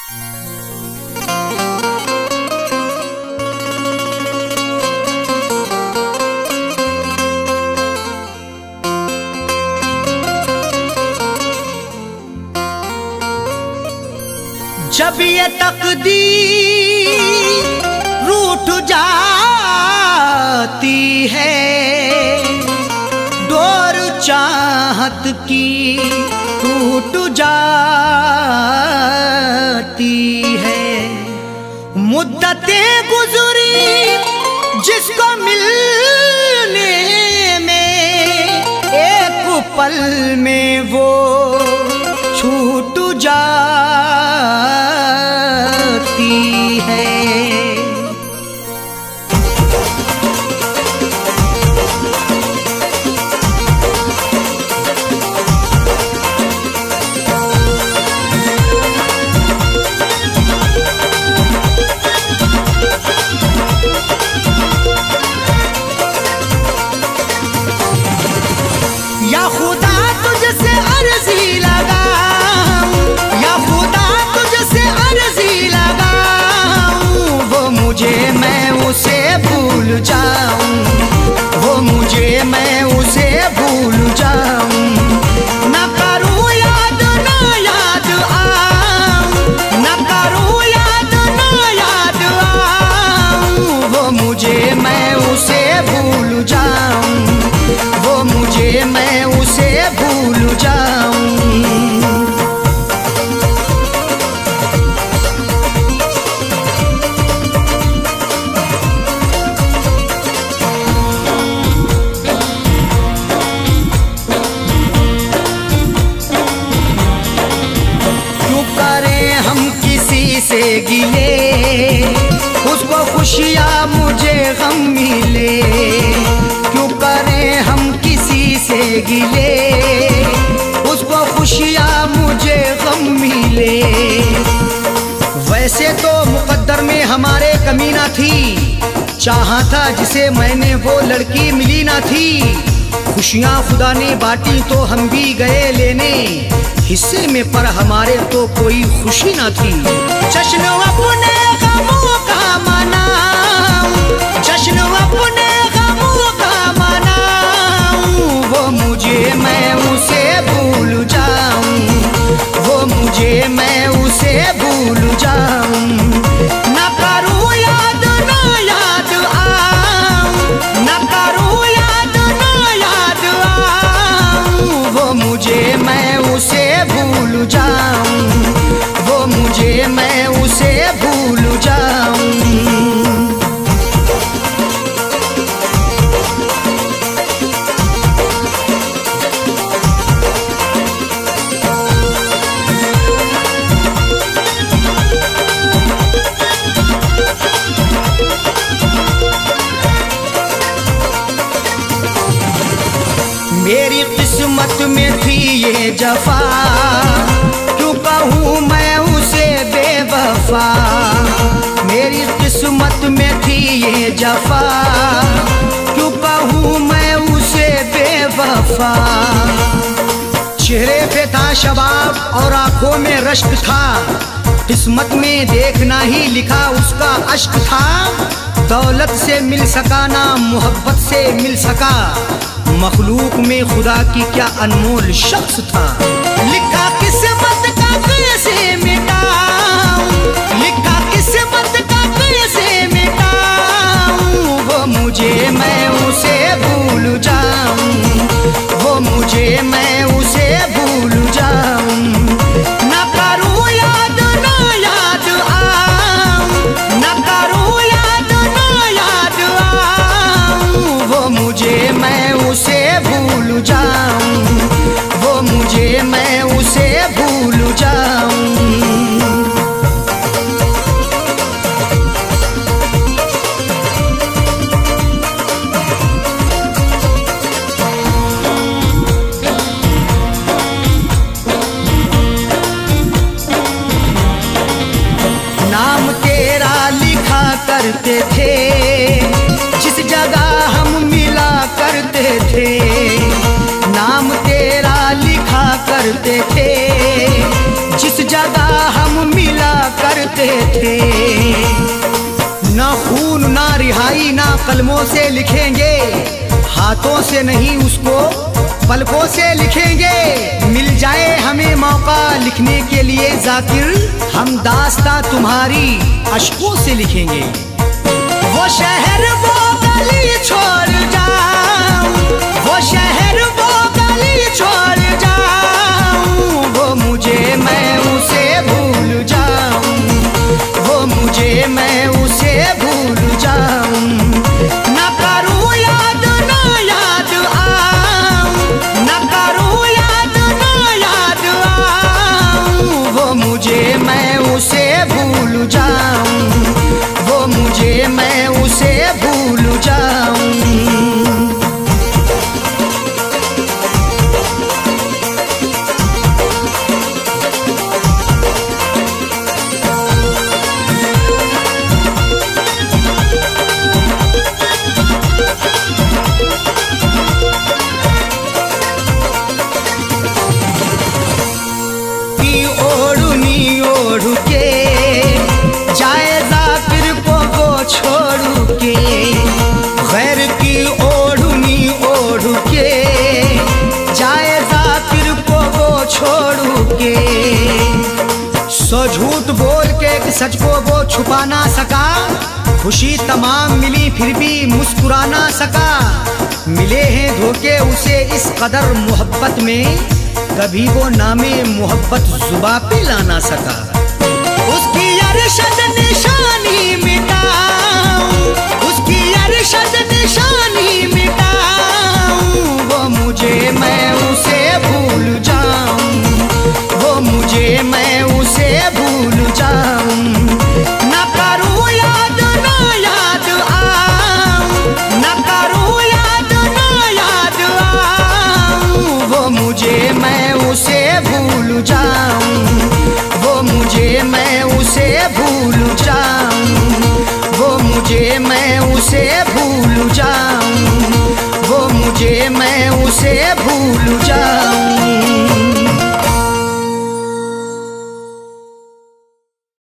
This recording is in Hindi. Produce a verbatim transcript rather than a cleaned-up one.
जब ये तकदीर रूठ जाती है, डोर चाहत की टूट जाती है। मुद्दतें गुजरी जिसको मिलने में, एक पल में वो छूट जाती है। या खुदा तुझसे अर्जी लगाऊं, या खुदा तुझसे अर्जी लगाऊं, वो मुझे मैं उसे भूल जाऊं, वो मुझे मैं उसे भूल जाऊं। न करूं याद न याद आऊं, न करूं याद न याद आऊं, वो मुझे मैं उसे भूल जाऊं, वो मुझे मैं उसे भूल जाऊं। क्यों करें हम किसी से गिले, उसको खुशियाँ मुझे गम मिले। क्यों करें हम किसी से गिले, उसको खुशियाँ मुझे गम मिले। वैसे तो मुकद्दर में हमारे कमी ना थी, चाहा था जिसे मैंने वो लड़की मिली ना थी। खुशियाँ खुदा ने बांटी तो हम भी गए लेने, हिस्से में पर हमारे तो कोई खुशी ना थी। जश्न अपने गमों का मनाऊं, जश्न अपने गमों का मनाऊं, वो मुझे मैं उसे भूल जाऊं, वो मुझे मैं उसे भूल जाऊं। न करूं याद न याद आऊं, न करूं याद न याद आऊं, वो मुझे मैं उसे भूल जाऊं, वो मुझे मैं उसे भूल जाऊं। मेरी किस्मत में थी ये जफा, क्यों कहूँ मैं उसे बेवफा। मेरी किस्मत में थी ये जफा, क्यों कहूँ मैं उसे बेवफा। चेहरे पे था शबाब और आंखों में रश्क था, किस्मत में देखना ही लिखा उसका अश्क था। दौलत से मिल सका ना मोहब्बत से मिल सका, मखलूक में खुदा की क्या अनमोल शख्स था। लिखा किस्मत का कैसे मिटाऊं, लिखा किस्मत का कैसे मिटाऊं, वो मुझे मैं उसे भूल जाऊं, वो मुझे मैं उसे भूल जाऊं। न करूं याद न याद आऊं, न करूं याद न याद आऊं, वो मुझे मैं उसे भूल जाऊं, वो मुझे मैं उसे भूल जाऊं। नाम तेरा लिखा करते थे, जिस जगह हम मिला करते थे। नाम तेरा लिखा करते थे, जिस जगह हम मिला करते कहते थे। ना खून ना रिहाई ना कलमों से लिखेंगे, हाथों से नहीं उसको पलकों से लिखेंगे। मिल जाए हमें मौका लिखने के लिए जाकिर, हम दास्तां तुम्हारी अश्कों से लिखेंगे। वो शहर वो गली छोड़ जाऊं, वो शहर वो गली छोड़ जाऊं, वो मुझे मैं उसे भूल जाऊं, वो मुझे मैं उसे भूल जाऊं। ना करूं याद ना याद आऊं, ना करूं याद ना याद आऊं, वो मुझे मैं उसे भूल जाऊं, वो मुझे मैं उसे भूल जाऊं। सो झूठ बोल के एक सच को वो छुपा ना सका, खुशी तमाम मिली फिर भी मुस्कुरा ना सका। मिले हैं धोखे उसे इस कदर मोहब्बत में, कभी वो नामे मोहब्बत जुबा पे ला ना सका। उसकी अरशद निशानी मिटाऊं, उसकी अरशद निशानी मिटाऊं, वो मुझे मैं उसे भूल जाऊं, वो मुझे मैं उसे भूल जाऊं। ना करूं याद ना याद आऊं, ना करूं याद ना याद आऊं, वो मुझे मैं उसे भूल जाऊं, वो मुझे मैं उसे भूल जाऊं, वो मुझे मैं उसे भूल जाऊं, वो मुझे मैं उसे भूल जाऊं।